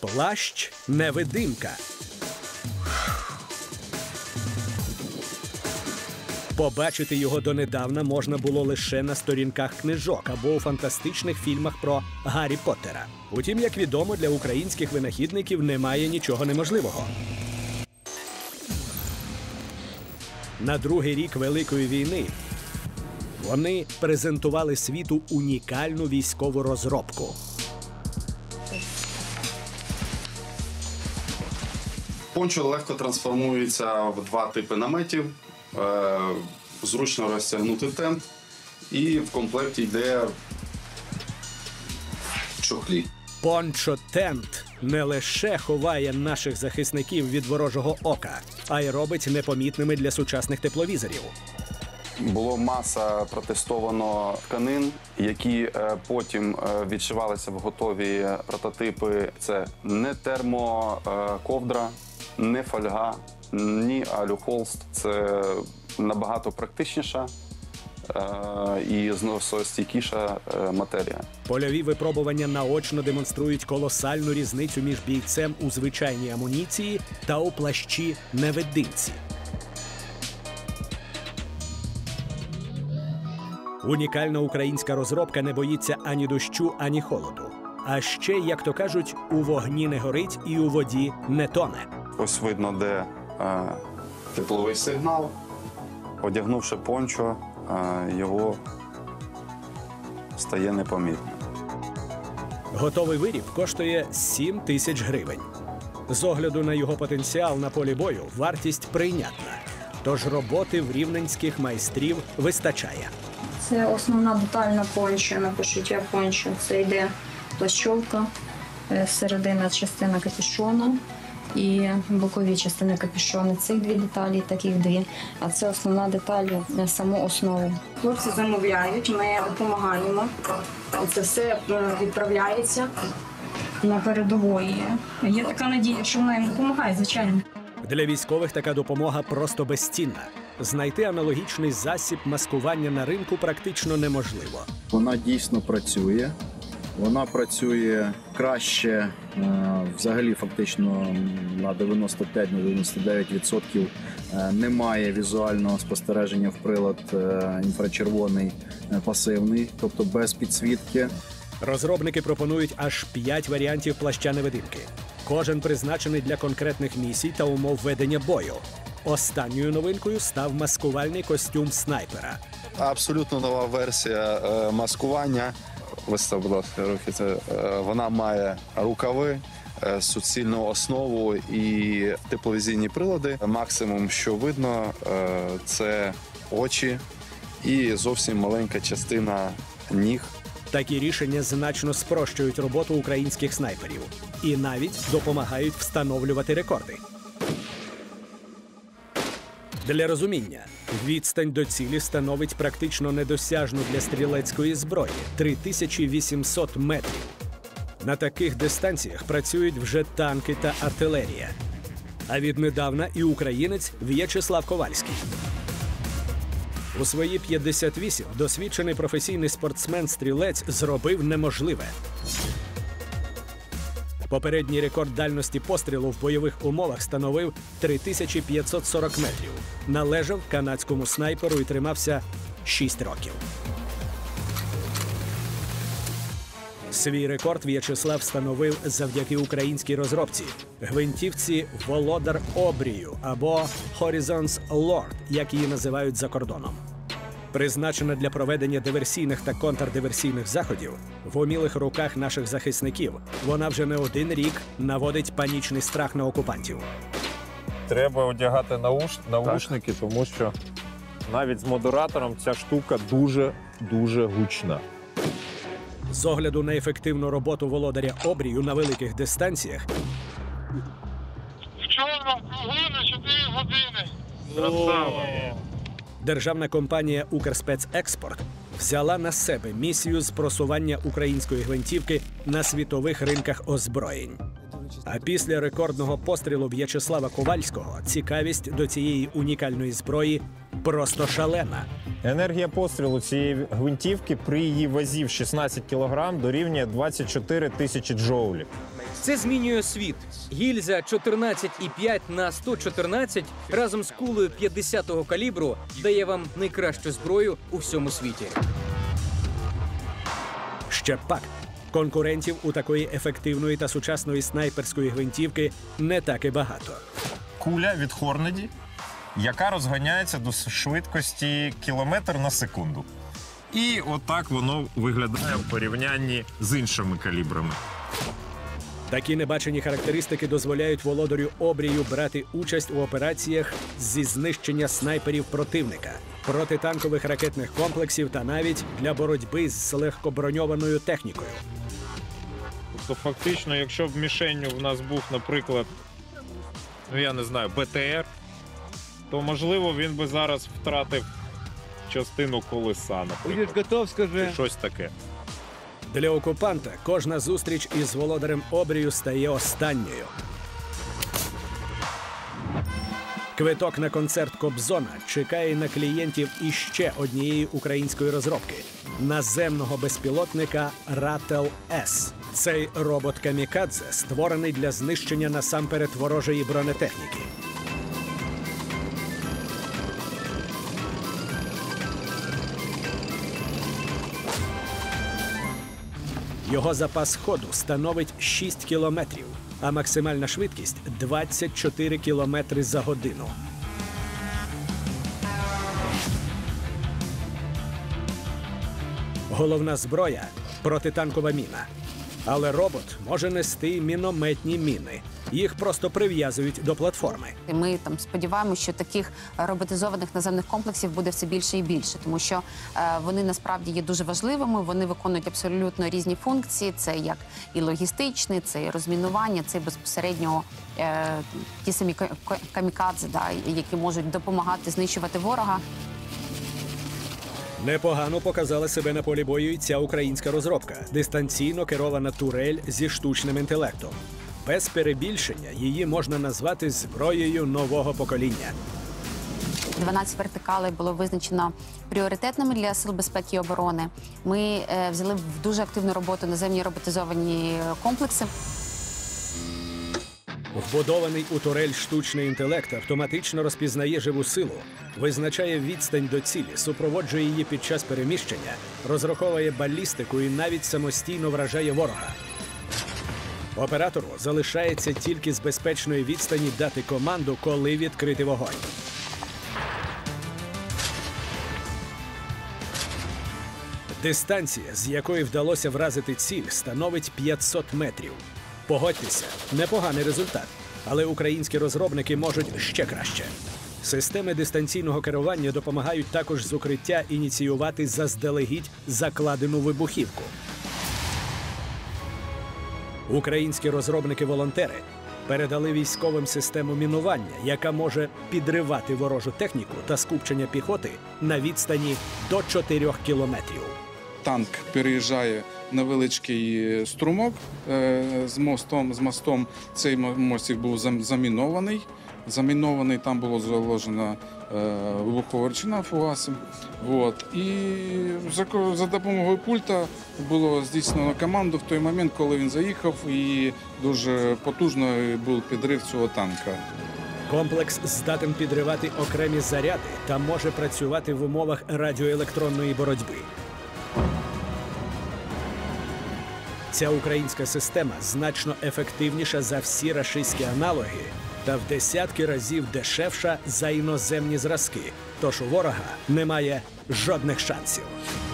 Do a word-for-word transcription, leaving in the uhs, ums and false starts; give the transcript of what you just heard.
Плащ-невидимка. Побачити його донедавна можна було лише на сторінках книжок або у фантастичних фільмах про Гаррі Поттера. Утім, як відомо, для українських винахідників немає нічого неможливого. На другий рік Великої війни вони презентували світу унікальну військову розробку. Пончо легко трансформується в два типи наметів. Зручно розтягнути тент, і в комплекті йде чохлі. Пончо-тент не лише ховає наших захисників від ворожого ока, а й робить непомітними для сучасних тепловізорів. Було маса протестовано тканин, які потім відшивалися в готові прототипи. Це не термоковдра, не фольга, ні алюхолст. Це набагато практичніша і зносостійкіша матерія. Польові випробування наочно демонструють колосальну різницю між бійцем у звичайній амуніції та у плащі-невидимці. Унікальна українська розробка не боїться ані дощу, ані холоду. А ще, як то кажуть, у вогні не горить і у воді не тоне. Ось видно, де е, тепловий сигнал. Одягнувши пончо, е, його стає непомітним. Готовий виріб коштує сім тисяч гривень. З огляду на його потенціал на полі бою вартість прийнятна. Тож роботи в рівненських майстрів вистачає. Це основна деталь на пончо, на пошиття пончо. Це йде плащовка, середина частина капюшона і бокові частини капюшона. Цих дві деталі, таких дві. А це основна деталь на саму основу. Хлопці замовляють, ми допомагаємо. Це все відправляється на передової. Є така надія, що вона їм допомагає, звичайно. Для військових така допомога просто безцінна. Знайти аналогічний засіб маскування на ринку практично неможливо. Вона дійсно працює. Вона працює краще, взагалі фактично на дев'яносто п'ять - дев'яносто дев'ять відсотків немає візуального спостереження в прилад інфрачервоний пасивний, тобто без підсвітки. Розробники пропонують аж п'ять варіантів плаща-невидимки. Кожен призначений для конкретних місій та умов ведення бою. Останньою новинкою став маскувальний костюм снайпера. Абсолютно нова версія е, маскування. Вистав, будь ласка, руки. Це, е, вона має рукави, е, суцільну основу і тепловізійні прилади. Максимум, що видно, е, це очі і зовсім маленька частина ніг. Такі рішення значно спрощують роботу українських снайперів і навіть допомагають встановлювати рекорди. Для розуміння, відстань до цілі становить практично недосяжну для стрілецької зброї – три тисячі вісімсот метрів. На таких дистанціях працюють вже танки та артилерія. А віднедавна і українець В'ячеслав Ковальський. У свої п'ятдесят вісім досвідчений професійний спортсмен-стрілець зробив неможливе. Попередній рекорд дальності пострілу в бойових умовах становив три тисячі п'ятсот сорок метрів. Належав канадському снайперу і тримався шість років. Свій рекорд В'ячеслав встановив завдяки українській розробці – гвинтівці «Володар Обрію» або «Horizon's Lord», як її називають за кордоном. Призначена для проведення диверсійних та контрдиверсійних заходів, в умілих руках наших захисників вона вже не один рік наводить панічний страх на окупантів. Треба одягати науш... навушники, тому що навіть з модератором ця штука дуже-дуже гучна. З огляду на ефективну роботу володаря Обрію на великих дистанціях вчора кругу на чотири години. Красава. державна компанія «Укрспецекспорт» взяла на себе місію з просування української гвинтівки на світових ринках озброєнь. А після рекордного пострілу В'ячеслава Ковальського цікавість до цієї унікальної зброї просто шалена. Енергія пострілу цієї гвинтівки при її вазі в шістнадцять кілограм дорівнює двадцять чотири тисячі джоулів. Це змінює світ. Гільза чотирнадцять і п'ять на сто чотирнадцять разом з кулею п'ятдесятого калібру дає вам найкращу зброю у всьому світі. Ще пак. Конкурентів у такої ефективної та сучасної снайперської гвинтівки не так і багато. Куля від Хорнеді, яка розганяється до швидкості кілометр на секунду. І отак воно виглядає в порівнянні з іншими калібрами. Такі небачені характеристики дозволяють володарю обрію брати участь у операціях зі знищення снайперів противника, протитанкових ракетних комплексів та навіть для боротьби з легкоброньованою технікою. Тобто фактично, якщо б мішенню в нас був, наприклад, ну я не знаю, Б Т Р, то можливо він би зараз втратив частину колеса, наприклад. готов, скажи. Чи щось таке. Для окупанта кожна зустріч із володарем обрію стає останньою. Квиток на концерт Кобзона чекає на клієнтів іще однієї української розробки – наземного безпілотника Рател-С. Цей робот-камікадзе створений для знищення насамперед ворожої бронетехніки. Його запас ходу становить шість кілометрів, а максимальна швидкість – двадцять чотири кілометри за годину. Головна зброя – протитанкова міна. Але робот може нести мінометні міни. Їх просто прив'язують до платформи. Ми там сподіваємося, що таких роботизованих наземних комплексів буде все більше і більше, тому що е, вони насправді є дуже важливими. Вони виконують абсолютно різні функції. Це як і логістичний, це і розмінування, це і безпосередньо е, ті самі камікадзе, да, які можуть допомагати знищувати ворога. Непогано показала себе на полі бою і ця українська розробка – дистанційно керована турель зі штучним інтелектом. Без перебільшення її можна назвати зброєю нового покоління. дванадцять вертикалей було визначено пріоритетними для Сил безпеки і оборони. Ми е, взяли в дуже активну роботу наземні роботизовані комплекси. Вбудований у турель штучний інтелект автоматично розпізнає живу силу, визначає відстань до цілі, супроводжує її під час переміщення, розраховує балістику і навіть самостійно вражає ворога. Оператору залишається тільки з безпечної відстані дати команду, коли відкрити вогонь. Дистанція, з якої вдалося вразити ціль, становить п'ятсот метрів. Погодьтеся, непоганий результат, але українські розробники можуть ще краще. Системи дистанційного керування допомагають також з укриття ініціювати заздалегідь закладену вибухівку. Українські розробники-волонтери передали військовим систему мінування, яка може підривати ворожу техніку та скупчення піхоти на відстані до чотирьох кілометрів. Танк переїжджає невеличкий струмок з мостом. З мостом цей мостик був замінований. Замінований, там було заложено вибухова речовина, фугаси. От. І за, за допомогою пульта було здійснено команду в той момент, коли він заїхав, і дуже потужно був підрив цього танка. Комплекс здатен підривати окремі заряди та може працювати в умовах радіоелектронної боротьби. Ця українська система значно ефективніша за всі рашистські аналоги та в десятки разів дешевша за іноземні зразки, тож у ворога немає жодних шансів.